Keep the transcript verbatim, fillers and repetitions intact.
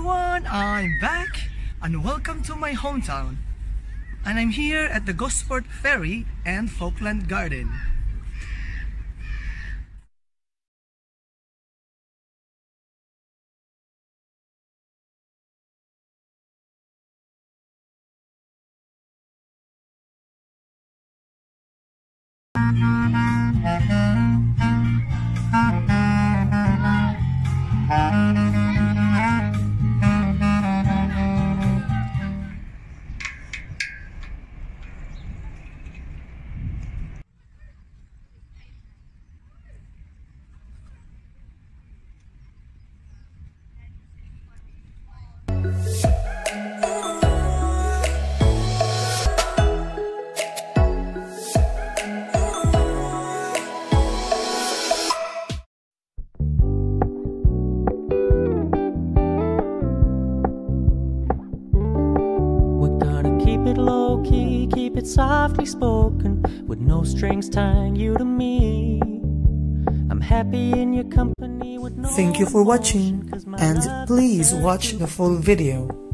everyone, I'm back and welcome to my hometown. And I'm here at the Gosport Ferry and Falkland Garden. Low key, keep it softly spoken, with no strings tying you to me. I'm happy in your company with no Thank you for watching, emotion, 'cause my and love please is watch the full video.